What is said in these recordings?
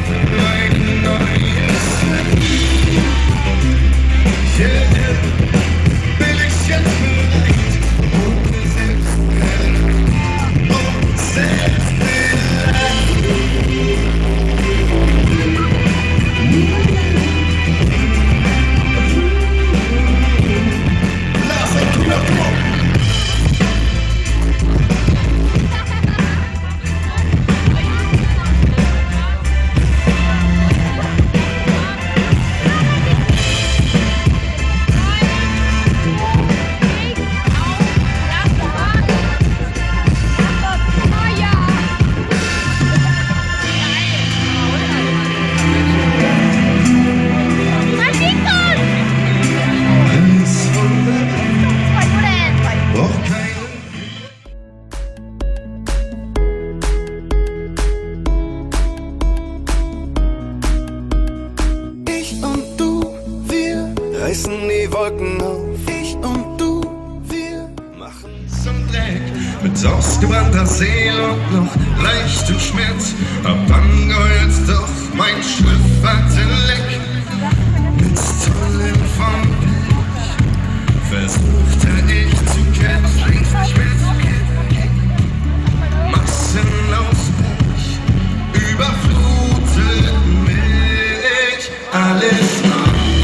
reißen die Wolken auf. Ich und du, wir machen zum Dreck. Mit ausgebrannter Seele und noch leichtem Schmerz. Hab angeheult, doch mein Schiff hatte Leck. Mit Tollen vom Pech versuchte ich zu kämpfen, nicht mehr zu kämpfen. Massen aus Pech überflutet mich. Alles neu.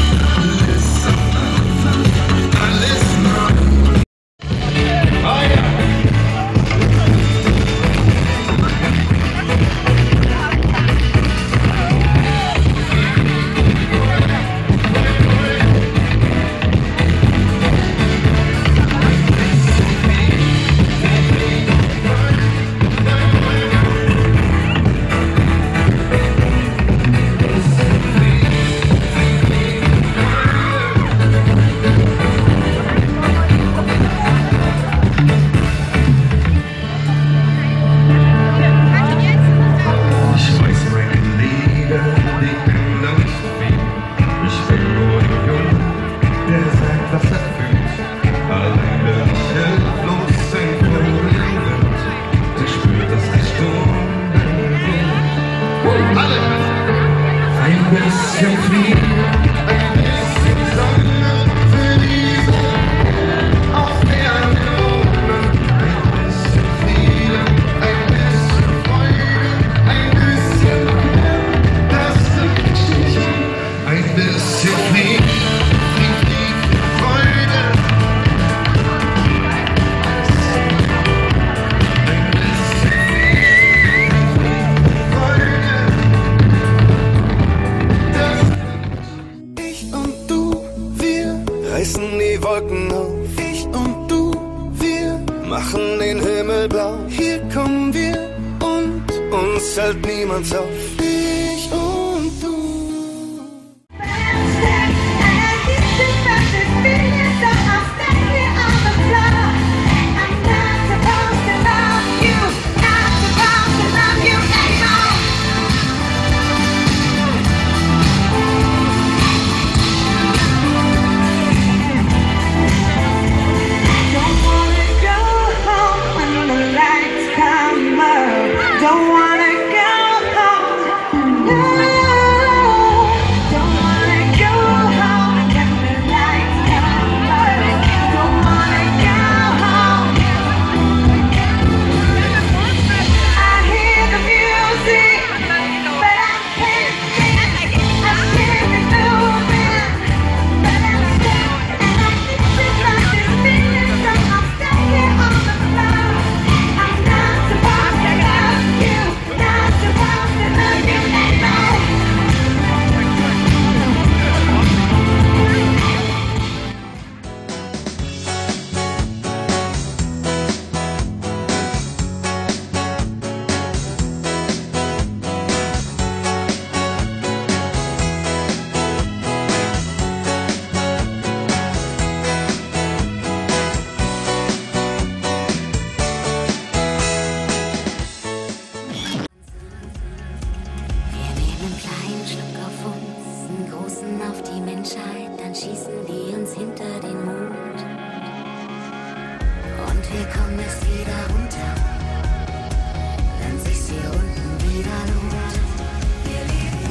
Reißen die Wolken auf. Ich und du, wir machen den Himmel blau. Hier kommen wir und uns hält niemand auf. Ich und du. Wir kommen erst wieder runter, wenn sich hier unten wieder lohnt. Wir leben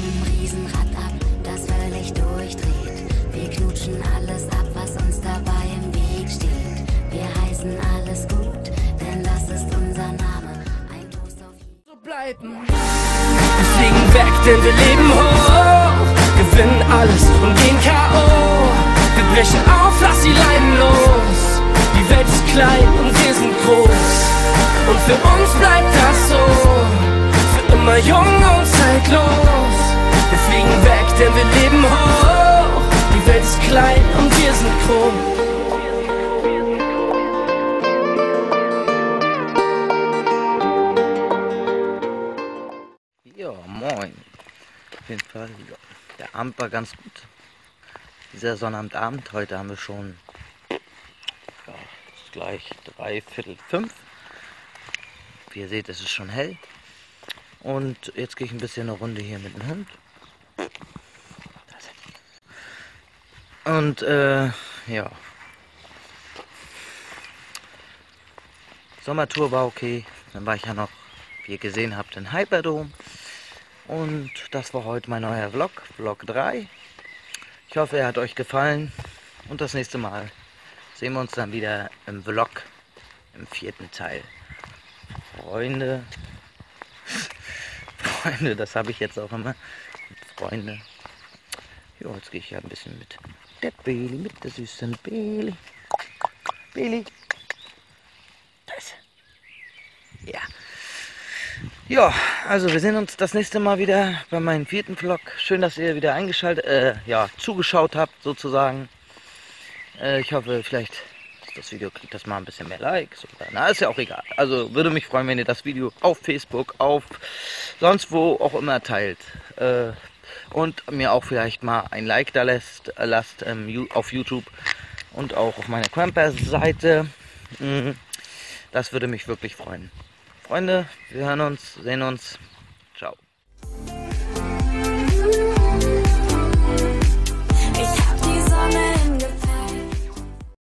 einem Riesenrad ab, das völlig durchdreht. Wir knutschen alles ab, was uns dabei im Weg steht. Wir heißen alles gut, denn das ist unser Name. Ein Toast auf so bleiben. Wir fliegen weg, denn wir leben hoch, gewinnen alles und gehen K.O. Wir brechen auf, lass die Leiden los. Die Welt ist klein und wir sind groß. Und für uns bleibt das so, für immer jung und zeitlos. Wir fliegen weg, denn wir leben hoch. Die Welt ist klein und wir sind groß. Ja, moin. Auf jeden Fall, ja, der Abend war ganz gut. Dieser Sonnabendabend, heute haben wir schon, ja, ist gleich 3:45. Wie ihr seht, es ist schon hell. Und jetzt gehe ich ein bisschen eine Runde hier mit dem Hund. Und ja. Sommertour war okay. Dann war ich ja noch, wie ihr gesehen habt, in Hyperdome. Und das war heute mein neuer Vlog, Vlog 3. Ich hoffe, er hat euch gefallen. Und das nächste Mal sehen wir uns dann wieder im Vlog, im 4. Teil. Freunde, das habe ich jetzt auch immer. Freunde. Ja, jetzt gehe ich ja ein bisschen mit der Bailey, mit der süßen Bailey. Bailey. Das. Ja. Ja, also wir sehen uns das nächste Mal wieder bei meinem 4. Vlog. Schön, dass ihr wieder zugeschaut habt sozusagen. Ich hoffe, vielleicht das Video kriegt das mal ein bisschen mehr Likes. Oder, na, ist ja auch egal. Also würde mich freuen, wenn ihr das Video auf Facebook, auf sonst wo auch immer teilt. Und mir auch vielleicht mal ein Like da lasst auf YouTube und auch auf meiner Crampers-Seite. Das würde mich wirklich freuen. Freunde, wir hören uns, sehen uns. Ciao.